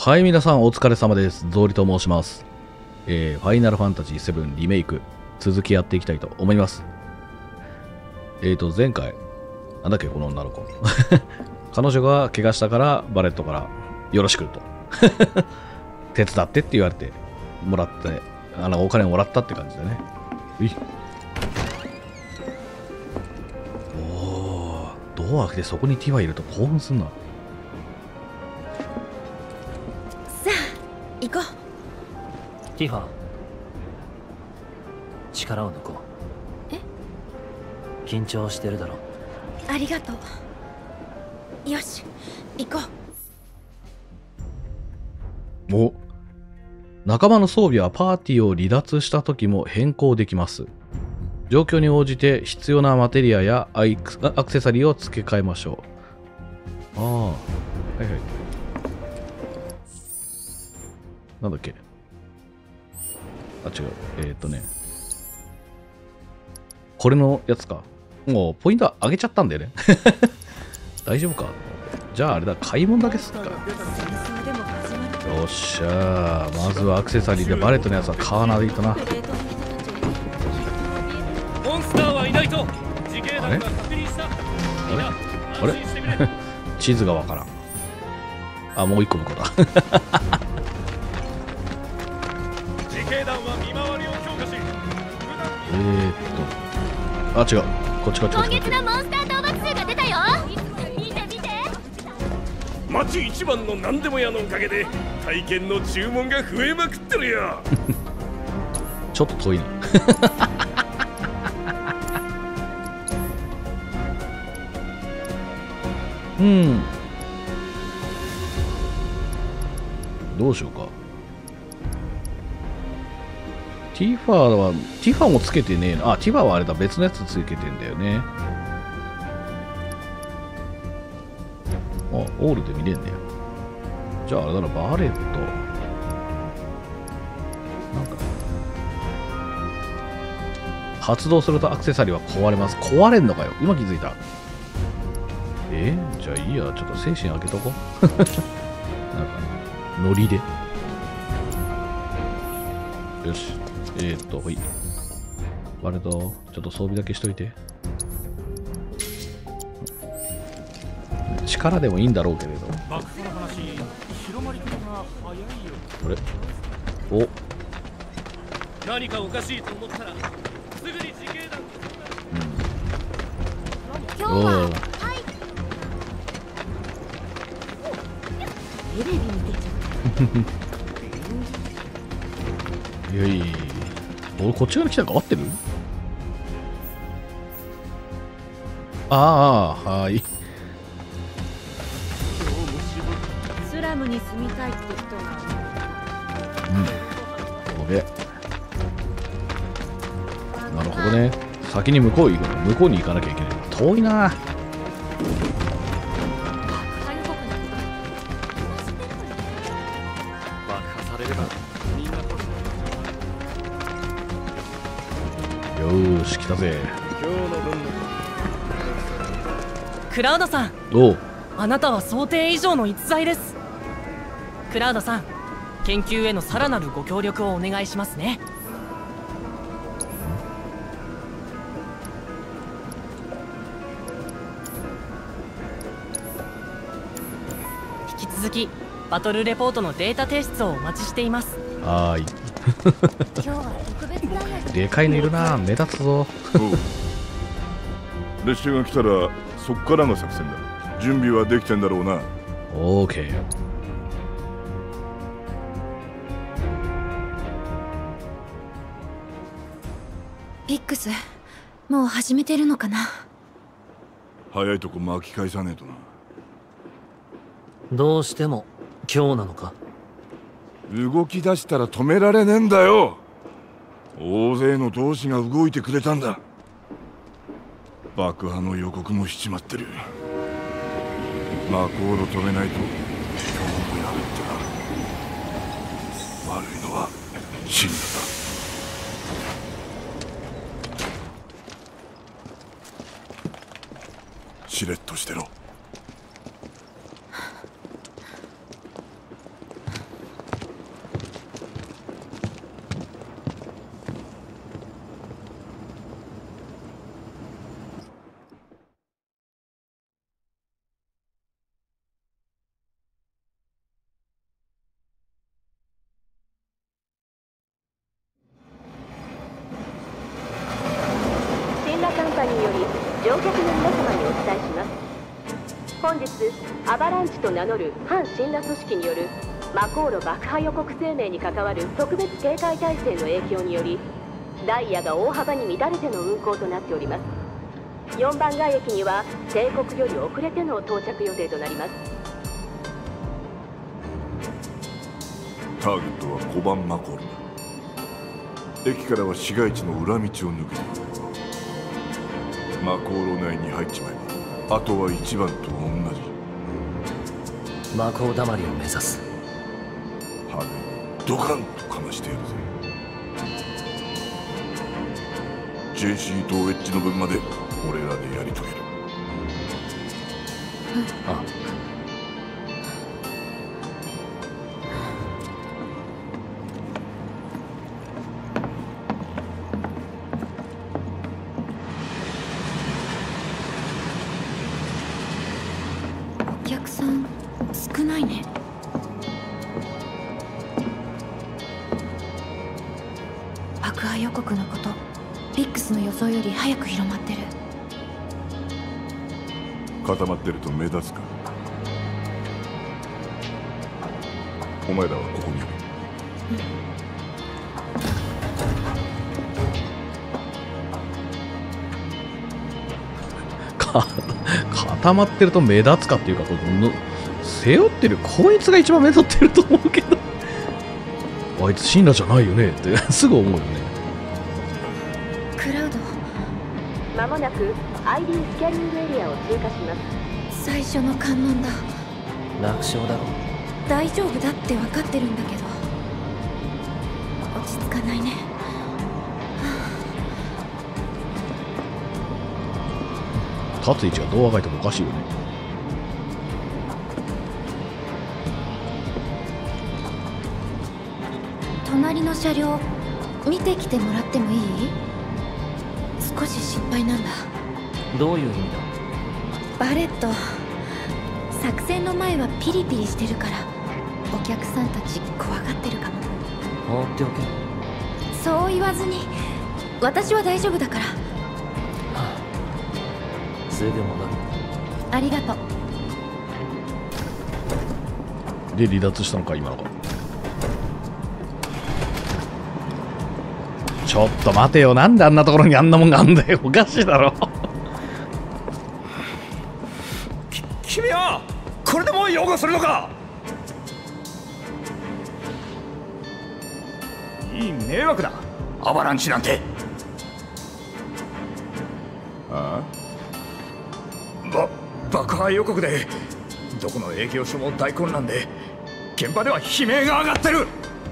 はい、皆さんお疲れ様です。ゾーリと申します。ファイナルファンタジー7リメイク、続きやっていきたいと思います。前回、なんだっけ、この女の子。彼女が怪我したから、バレットからよろしくと。手伝ってって言われて、もらって、お金をもらったって感じだね。おー、ドア開けてそこにティファいると興奮すんな。 行こう。 ティファ、力を抜こう。緊張してるだろ。 ありがとう。よし、行こう。お、仲間の装備はパーティーを離脱した時も変更できます。状況に応じて必要なマテリアやアクセサリーを付け替えましょう。はいはい。なんだっけ、あ、違う。これのやつか。もうポイント上げちゃったんだよね。大丈夫か。じゃああれだ、買い物だけすっか。よっしゃー、まずはアクセサリーでバレットのやつは買わないとな。 モンスターはいないと。 あれあれ地図がわからん。あ、もう一個向こうだ。あ、違う。こっちこっちこっち。 今月のモンスター討伐数が出たよ。見て見て。 町一番の何でも屋のおかげで体験の注文が増えまくってるよ。 ちょっと遠いな。うん。どうしようか。ティファもつけてねえな。あ、ティファはあれだ、別のやつつけてんだよね。あ、オールで見れんだよ。じゃああれだな、バレット。なんか、発動するとアクセサリーは壊れます。壊れんのかよ。今気づいた。じゃあいいや、ちょっと精神開けとこう。なんか、ノリで。よし。ほい。バレット、ちょっと装備だけしといて。力でもいいんだろうけれど。あれ、お、 何かおかしいと思ったらすぐに自警団。 今日は、はい。テレビ見てちゃった。 いやいやいや、俺こっち側に来たのか合ってる？ああ、はい。 スラムに住みたいって人が。 これ。なるほどね。先に向こう行くの。向こうに行かなきゃいけない。遠いな。よーし、来たぜ。 クラウドさん、 おう。 あなたは想定以上の逸材です。クラウドさん、研究へのさらなるご協力をお願いしますね。引き続きバトルレポートのデータ提出をお待ちしています。 はーい。 今日は特別ダイヤでかいのいるな。目立つぞ。 列車が来たらそっからの作戦だ。準備はできてんだろうな。 オーケー。 ピックス、もう始めてるのかな。 早いとこ巻き返さねえとな。 どうしても今日なのか。 動き出したら止められねえんだよ。大勢の同志が動いてくれたんだ。爆破の予告もしちまってる。マコード止めないと今日もやるってな。悪いのはシンだ。しれっとしてろ。 本日アバランチと名乗る反神羅組織による魔航路爆破予告声明に関わる特別警戒態勢の影響により、ダイヤが大幅に乱れての運行となっております。4番街駅には定刻より遅れての到着予定となります。 ターゲットは5番マコールだ。駅からは市街地の裏道を抜けていく。マコール内に入っちまえばあとは1番と同じ。 魔法だまりを目指す。 羽ドカンとかましてやるぜ。JC とウェッジの分まで俺らでやり遂げる。 あお客さん少ないね。爆破予告のことビックスの予想より早く広まってる。 固まってると目立つか。お前らはここにいる。 固まってると目立つかっていうか、背負ってるこいつが一番目立ってると思うけどあいつ神羅じゃないよねってすぐ思うよね。 クラウド、 まもなく ID スキャニングエリアを通過します。 最初の観音だ。 楽勝だろ。 大丈夫だって分かってるんだけど落ち着かないね。 立つ位置がどうあがいてもおかしいよね。 隣の車両見てきてもらってもいい？少し心配なんだ。 どういう意味だ？ バレット、作戦の前はピリピリしてるからお客さんたち怖がってるかも。 放っておけ。 そう言わずに私は大丈夫だから。 すぐ戻る。 ありがとう。 で離脱したのか今のが。ちょっと待てよ、なんであんなところにあんなもんがあんだよ、おかしいだろ。 君はこれでも擁護するのか。いい迷惑だ、アバランチなんて。 あ爆破予告でどこの営業所も大混乱で現場では悲鳴が上がってる。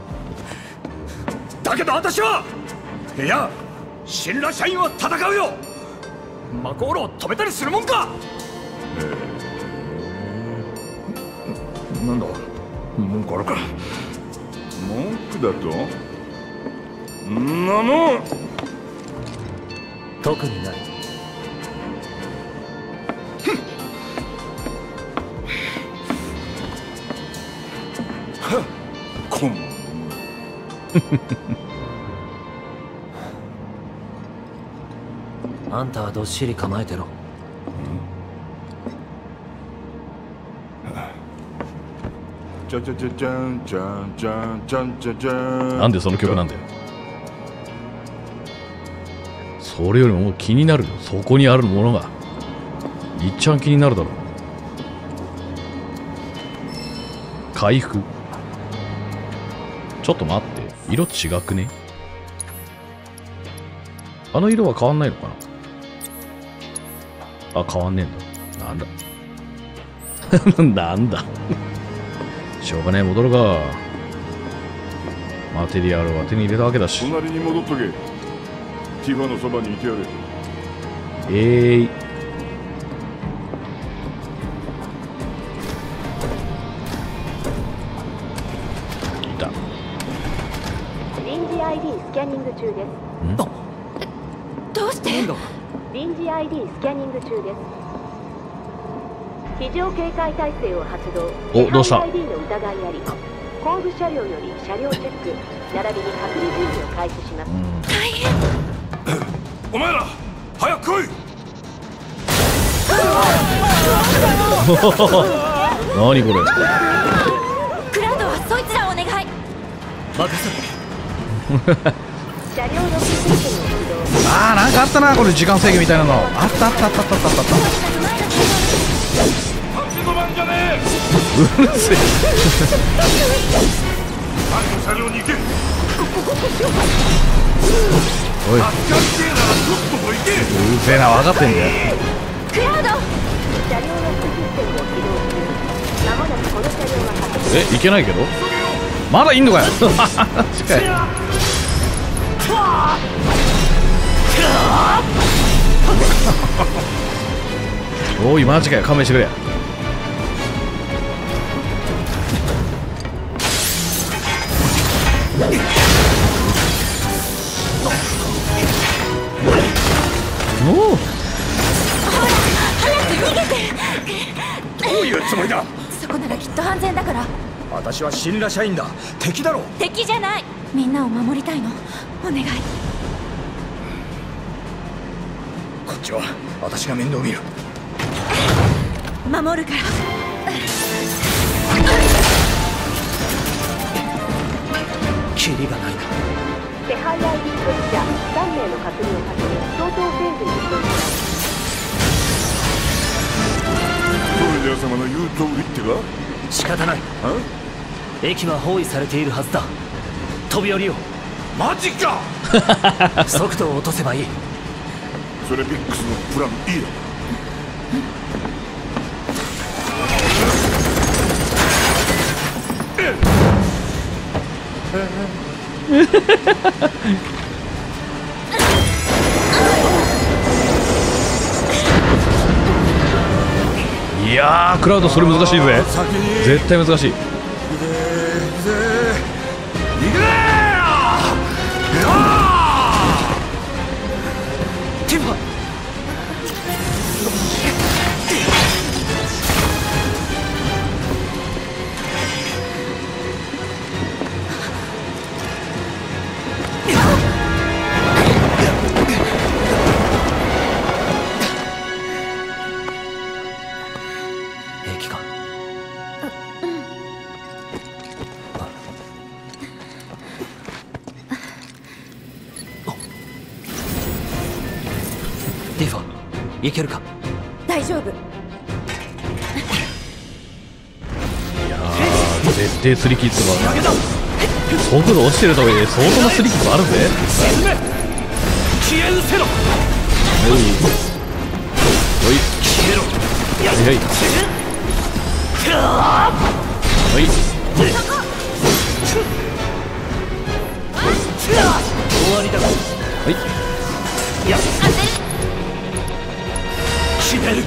だけど私はいや神羅社員は戦うよ。マコールを止めたりするもんか。なんだ文句あるか。 文句だとんなもん特にない。 こんあんたはどっしり構えてろ。 じゃじゃじゃじゃんじゃんじゃんじゃんじゃじゃん。 なんでその曲なんだよ。それよりももう気になるよ、そこにあるものが一番気になるだろう。回復。ちょっと待って、色違くね？あの色は変わんないのかな。あ、変わんねえんだ。なんだなんだしょうがねえ、戻るか。マテリアルは手に入れたわけだし。 隣に戻っとけ。ティファのそばにいてやれ。 いた。 臨時 ID スキャニング中です。 どうして？ 臨時 ID スキャニング中です。非常警戒態勢を発動。 お、どうした？ ID の疑いあり。後部車両より車両チェック並びに隔離準備を開始します。 大変。 お前ら早く来い。 何これ。 クラウドはそいつらお願い。 任せ車両のシステムを起動。 あー、なんかあったな、これ時間制限みたいなの。あったあったあったあったあったあった。 立ち止まんじゃねえ。 うるせえ。 前の車両に行け。 おい、う扱ってえならとっとと行け。 るせえな、分かってんだよ。 クラウド。 車両のシステムを起動中。まもなくこの車両が確認。 いけないけど。まだいんのかよ。近い。おい、マジかよ、勘弁してくれ。おお、 どういうつもりだ。 そこならきっと安全だから。 私は神羅社員だ。敵だろ。 敵じゃない。みんなを守りたいの。お願い。 こっちは私が面倒見る。 守るから。 キリがないな。 手配 ID 所持者3名の確認を始め、相当フェーズに移動します。 トルネア様の言う通りってか。 仕方ない。駅は包囲されているはずだ。飛び降りよう。 マジか。 速度を落とせばいい。 それビックスのプラン E だ。 いやー、クラウドそれ難しいぜ。絶対難しい。 ティファ。平気か。ティファ、いけるか。 大丈夫。 いやー、絶対スリキッズが速度落ちてるとはいえ相当なスリキッズあるぜ。 消え失せろ。 おいおい、 消えろ。 はいはいはい、 終わりだ。 はい、 いや、決める。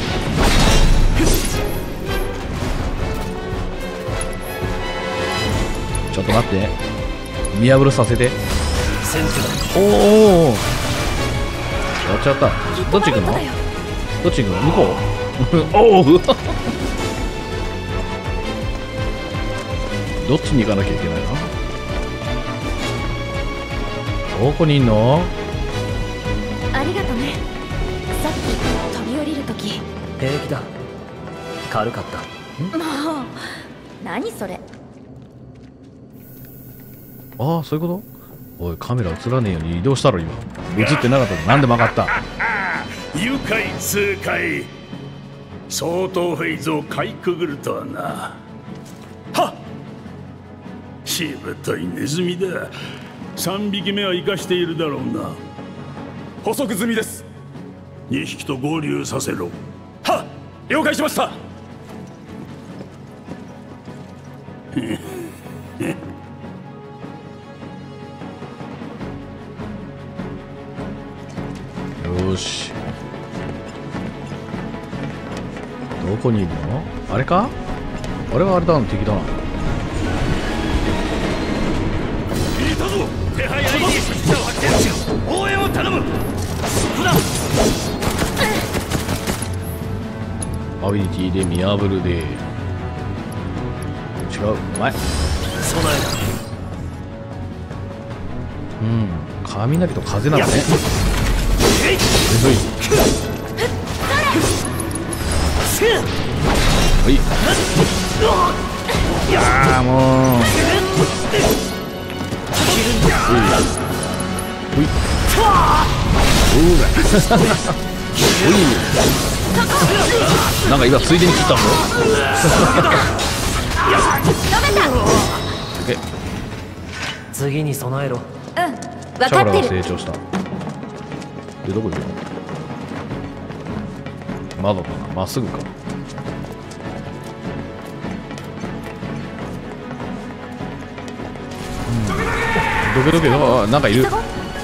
ちょっと待って、見破るさせて。 先手だ。 おお、やっちゃった。どっち行くの？どっち行くの？向こう？おおどっちに行かなきゃいけないの？どこにいんの？ ありがとね。さっき飛び降りるとき。 平気だ。軽かった。 もう何それ。 ああ、そういうこと？おい、カメラ映らねえように移動したろ。今映ってなかったの。なんで曲がった？ 愉快痛快。相当フェイズをかいくぐるとはな。はっ、しぶといネズミだ。3匹目は生かしているだろうな。捕捉済みです。2匹と合流させろ。はっ、了解しました。 よし、どこにいるの？あれか？あれはあれだな、敵だな。 いたぞ。手配 ID 所持者を発見し、応援を頼む。そこだ。 アビリティで見破るで。違う、前。 備えだ。 うん、雷と風なのね。むずい。 い。いやーもう。ほい。なんか今ついでに切ったぞ。 次に備えろ。 うん、分チャオラがかってる。 成長した。で、どこ行くの？窓かな、まっすぐか。どけどけ、あ、なんかいる。 バ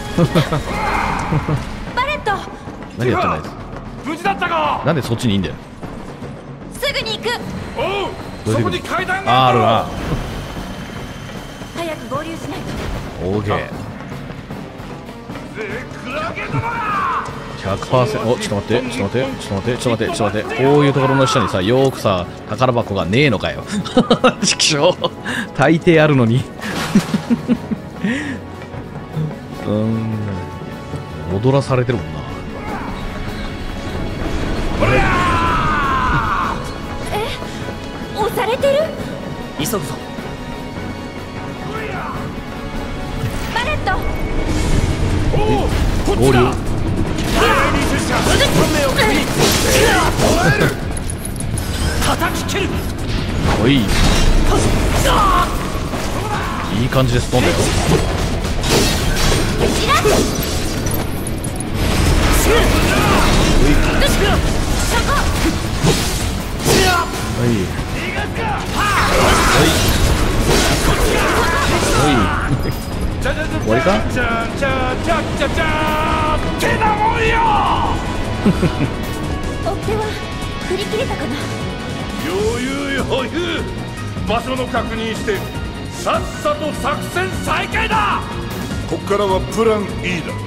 レット、 何やってないです。 無事だったか。 なんでそっちにいいんだよ。 すぐに行く。 おう、そこに階段があるな。 早く合流しないと。 オーケー。100%。お、ちょっと待って、ちょっと待って、ちょっと待って、ちょっと待って、ちょっと待って。こういうところの下にさ、よーくさ、宝箱がねえのかよ。ちくしょう。大抵あるのに。踊らされてるもんな。 押されてる。 急ぐぞ。 バレット、 合流。 叩き切る。 おい。いい感じです。飛んだよ。はい。はい。終わりか？ 追っ手は振り切れたかな。 余裕余裕。場所の確認してさっさと作戦再開だ。こっからはプラン E だ。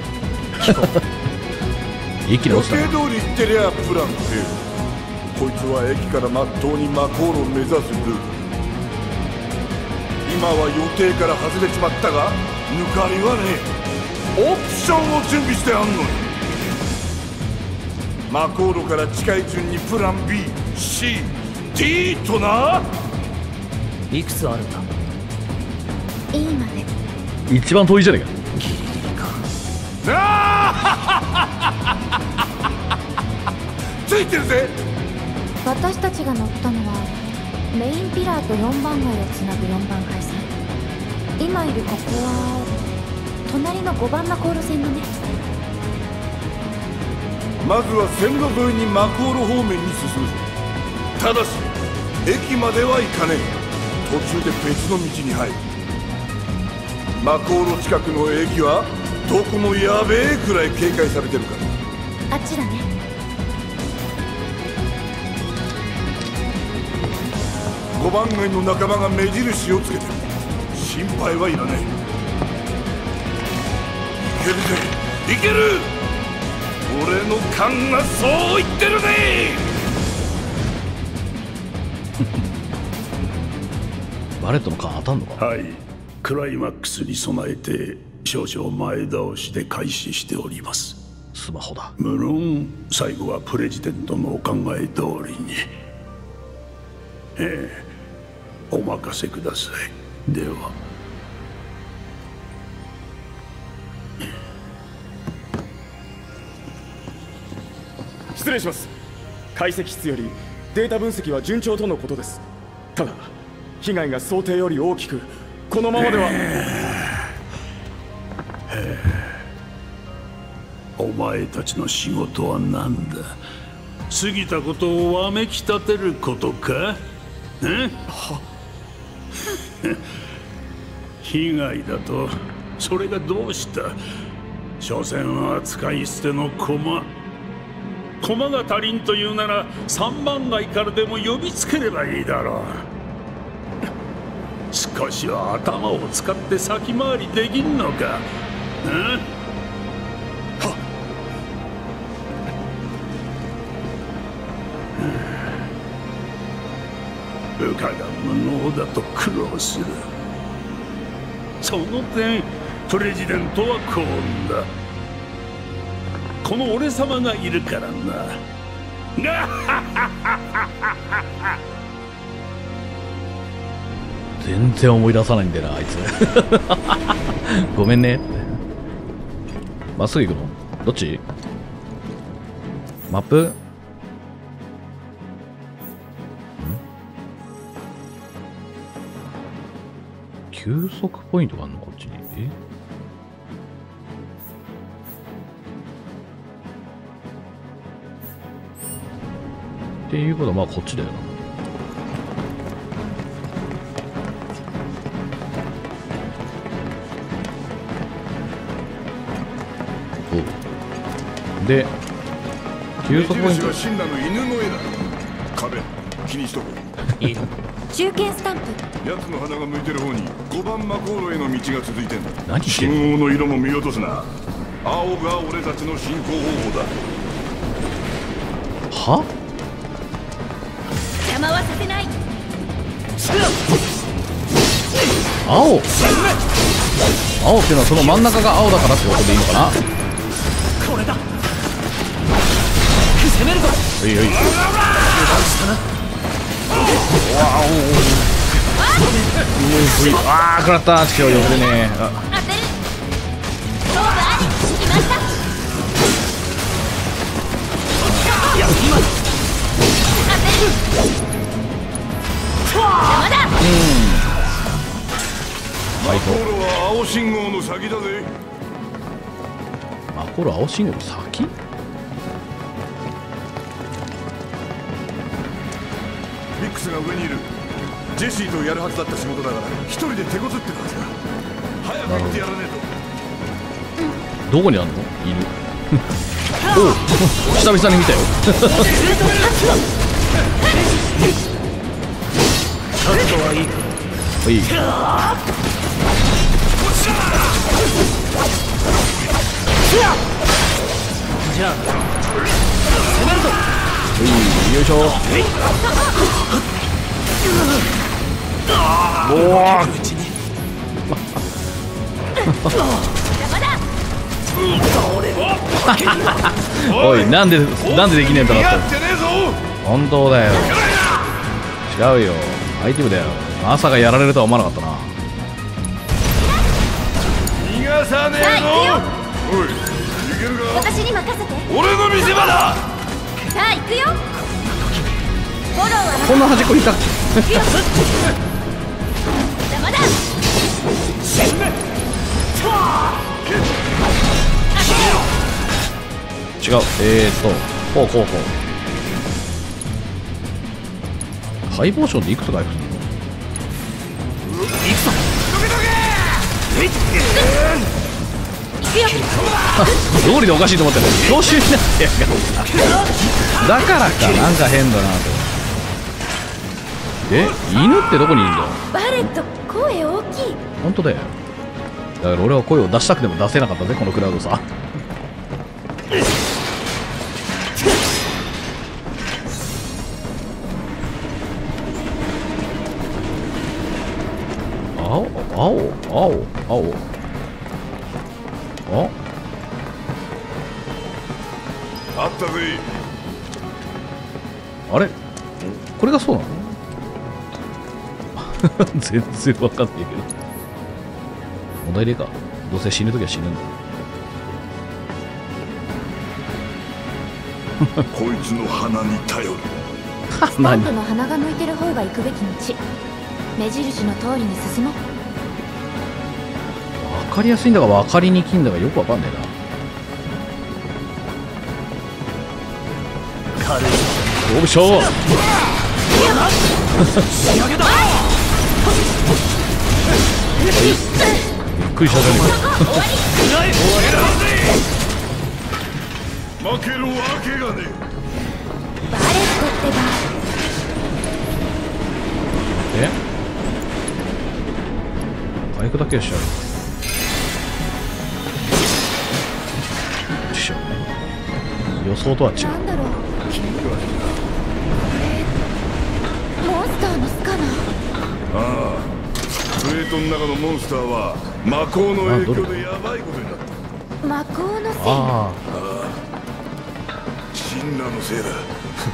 一気に落ちたな。 予定通り言ってりゃプラン A。こいつは駅からまっとうに魔航路を目指すルート。今は予定から外れちまったが抜かりはねえ。オプションを準備してあんのに。魔航路から近い順にプラン B、C、D とな。 いくつあるんだ。 E まで。 一番遠いじゃねえか。 ギリギリか。 ついてるぜ。 私たちが乗ったのはメインピラーと4番街をつなぐ4番街線。今いるここは隣の5番魔航路線だね。 まずは線路沿いに魔航路方面に進む。ただし駅までは行かねえ。途中で別の道に入る。魔航路近くの駅はどこもやべえくらい警戒されてるから。 あっちだね。 5番街の仲間が目印をつけてる。心配はいらない。いけるぜ、いける。俺の勘がそう言ってるね。 バレットの勘当たんのか。 はい、クライマックスに備えて少々前倒しで開始しております。 スマホだ。 無論最後はプレジデントのお考え通りに。ええ、お任せください。では。 失礼します。解析室よりデータ分析は順調とのことです。ただ被害が想定より大きく、このままでは。 お前たちの仕事は何だ。過ぎたことをわめきたてることか。被害だとそれがどうした。所詮は使い捨ての駒。駒が足りんというなら3番街からでも呼びつければいいだろう。少しは頭を使って先回りできんのか。部下が無能だと苦労する。その点プレジデントは幸運だ。この俺様がいるからな。 全然思い出さないんだよなあいつ。ごめんね。まっすぐ行くの？どっち？マップ？休息ポイントがあるのこっちに。っていうことはまあこっちだよな。で、休息ポイント。 は死んだの犬の絵だ。壁、気にしとく。 中堅スタンプ。 奴の鼻が向いてる方に5番魔航路への道が続いてんだ。 何してんの？ 信号の色も見落とすな。青が俺たちの進行方法だ。 は？ 邪魔はさせない。 青？青っていうのはその真ん中が青だからってことでいいのかな？ これだ。攻めるぞ。 いいよいいよ。ああ、食らった。ちょっと呼んでね。 当てる。勝負あり。決まった。 いや今。 当てる。邪魔だ。 マコールは青信号の先だぜ。 マコール青信号の先？ ミックスが上にいる。ジェシーとやるはずだった仕事だから一人で手こずってるはずだ。早く行ってやらねえと。 どこにあんの？いる。おう、久々に見たよ。いい。 じゃあ攻めるぞ。 よいしょ。おお。おい、なんでできねえんだろって。本当だよ。違うよ。アイテムだよ。朝がやられるとは思わなかったな。 逃がさねえぞ。おい、行けるか？ 私に任せて。 俺の見せ場だ。 さあ行くよ。フォローはこんな端っこにいたっけ？ 邪魔だ。 違う。こう。ハイポーションでいくつ回復するの？道理でおかしいと思ったら教習になってやがった。だからか、なんか変だなと。犬ってどこにいるんだよ。 バレット、声大きい。 本当だよ。だから俺は声を出したくても出せなかったぜ、このクラウドさ。青。 あったぜ。 あれこれがそうなの？全然わかんないけど。問題でか。どうせ死ぬときは死ぬんだ。 こいつの鼻に頼る。 スタンプの鼻が向いてる方が行くべき道。目印の通りに進もう。 分かりやすいんだか分かりにくいんだかよくわかんないな。よいしょ。びっくりしたじゃねえか。負けるわけがねえ。 バレットってば。 回復だけはしちゃう。予想とは違う。 なんだろう。モンスターの巣かな。 ああ、プレートの中のモンスターは魔法の影響でヤバいことになった。 魔法のせい。 ああ、 シンナーのせいだ。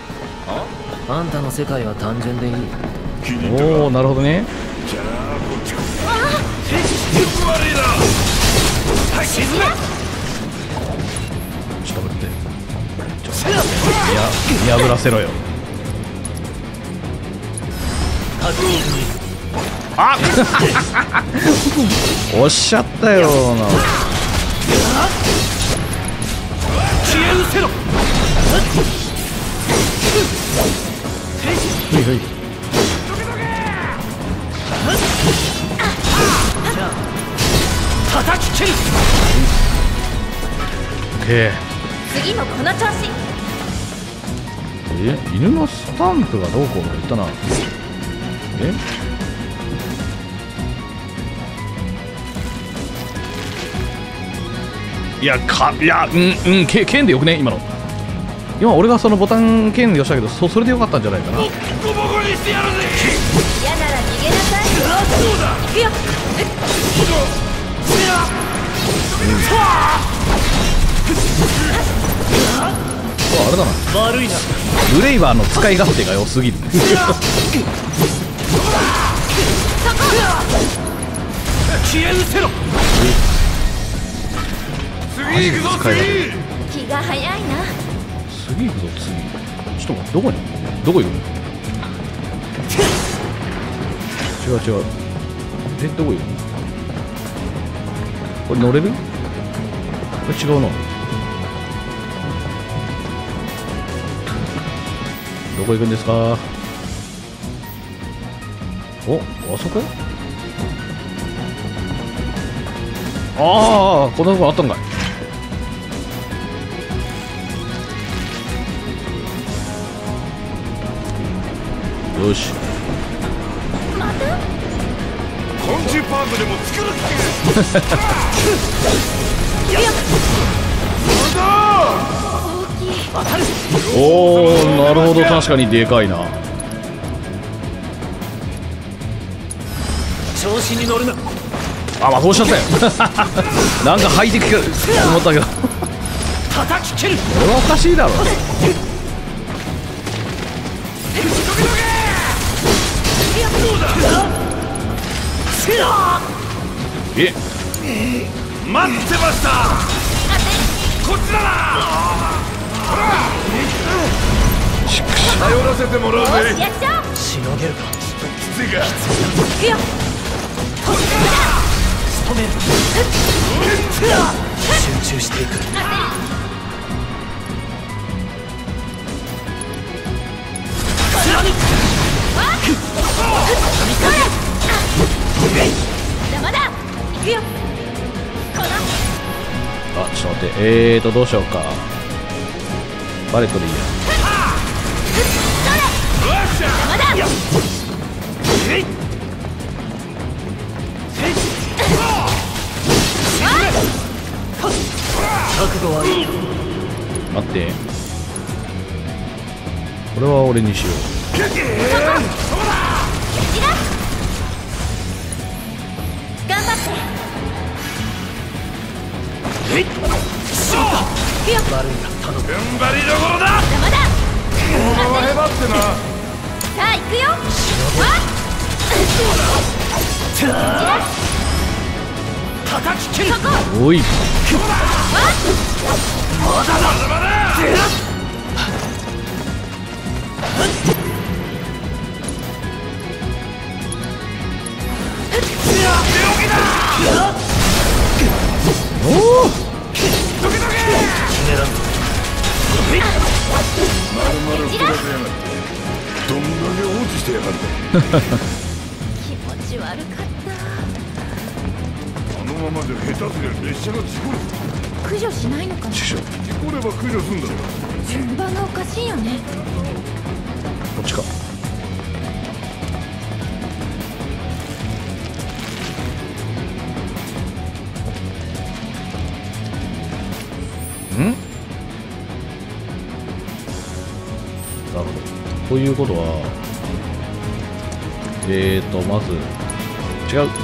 あんたの世界は単純でいい。 おお、なるほどね。 じゃあこっちこちょっと待って、見破らせろよ。あおっしゃったよな。 消え失せろ。 はいはい。 じゃあ叩き切る。 オッケー。 次もこの調子。 犬のスタンプがどうこうとか言ったな。いや剣でよくね今の。今俺がそのボタン剣で押したけど、それでよかったんじゃないかな。 ボコボコにしてやるぜ。 嫌なら逃げなさい。 そうだ。 行くよ。 あれだな、 悪いな。 ブレイバーの使い勝手が良すぎる。 消え失せろ。 次行くぞ次。 気が早いな。 次行くぞ次。ちょっと待って、どこ行くの。違うどこ行くの。これ乗れる。これ違うな。どこ行くんですか。お、あそこ。ああ、こんなとこあったんかい。よし。 昆虫パークでも作るっておお、なるほど、確かにでかいな。 調子に乗るな。 あ、魔法しちゃったよ。なんかハイテクかと思ったけど。 叩き切る。 これはおかしいだろ。え、 待ってました。こっちだな。頼らせてもらうぜ。 やっちゃおう。 しのげるか。 きついか。 行くよ。 仕留める。集中していく。 邪魔だ。行くよ。このあ、ちょっと待って、どうしようか。バレットでいいや。 邪魔だ。 覚悟はいいよ。 待って、これは俺にしよう。 頑張って。 悪いな、頼む。 踏ん張りどころだ。 邪魔だ。 へばってな。 さあ行くよ。 叩き切る。 おい。おお。 どんだけ放置してやがるんだ。 気持ち悪かった。 あのままじゃ下手すりゃ列車が事故る。 駆除しないのかな。 事故れば駆除すんだろ。 順番がおかしいよね。 こっちか。ん？なるほど。ということは、まず違う。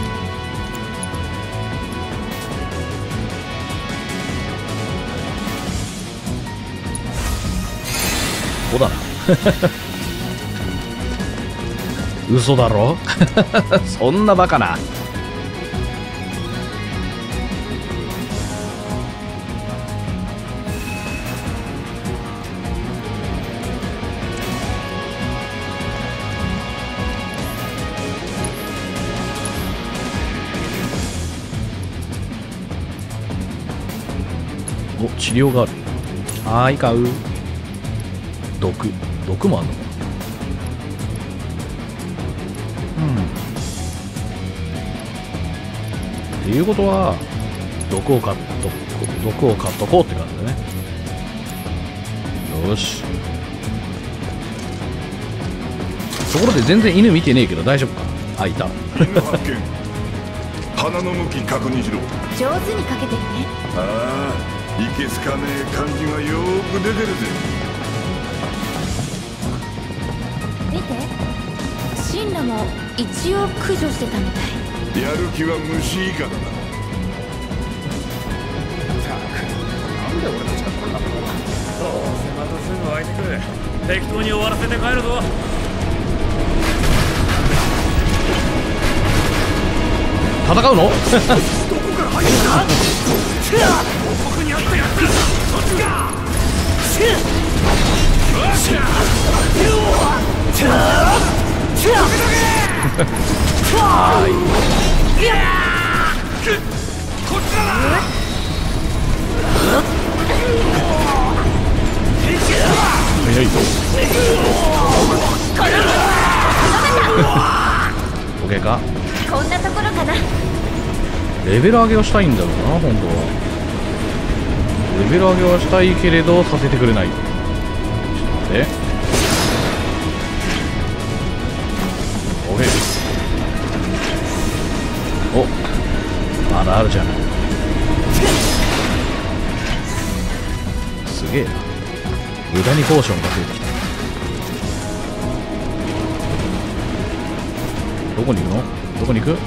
ここだな。 嘘だろそんなバカな。お、治療がある。はーい、買う。毒もあんのか。っていうことは毒を買っとこうって感じだね。よし。ところで全然犬見てねえけど大丈夫か。あ、いた。 犬発見。鼻の向き確認しろ。 上手にかけてるね。 ああ、いけすかねえ感じがよーく出てるぜ。 見て、シンラも一応駆除してたみたい。 やる気は虫以下だな。 なんで俺たちがこんなことを。どうせまたすぐ湧いてくる。適当に終わらせて帰るぞ。 戦うの？ どこから入ったんだ？ここにあったやつ。そっちか。 はい。 こっちだな。 早いぞ。OK か。 こんなところかな。 レベル上げをしたいんだろうな、本当は。レベル上げはしたいけれどさせてくれない。ちょっと待って。OK。お、まだあるじゃん。すげえな。無駄にポーションが増えてきた。どこに行くの？どこに行く？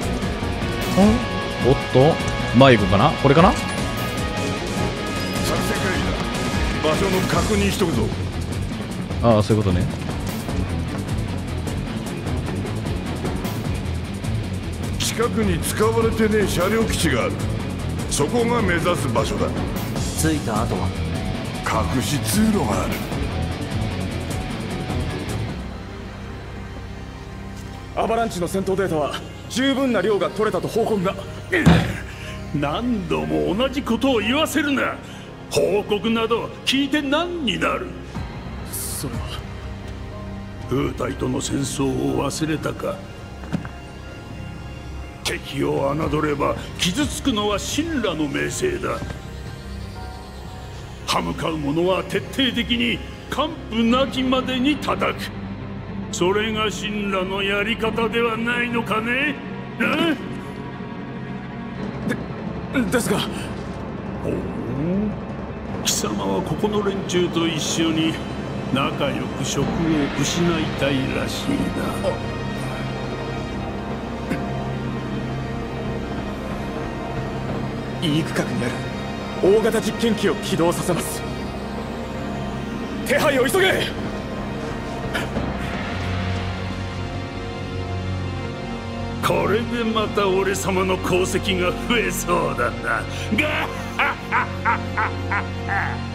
おっと、前行くかな？これかな？ 作戦会議だ。場所の確認しとくぞ。 ああ、そういうことね。 近くに使われてねえ車両基地がある。そこが目指す場所だ。 着いた後は隠し通路がある。 アバランチの戦闘データは十分な量が取れたと報告が。 何度も同じことを言わせるな。報告など聞いて何になる。 それは風体との戦争を忘れたか。敵を侮れば傷つくのは神羅の名声だ。歯向かう者は徹底的に完膚なきまでに叩く。それが神羅のやり方ではないのかね。 ですが、 おお、貴様はここの連中と一緒に仲良く職を失いたいらしいな。 イーク核にある大型実験機を起動させます。手配を急げ。 これでまた俺様の功績が増えそうだな。ガッハッハッハッハッハッ。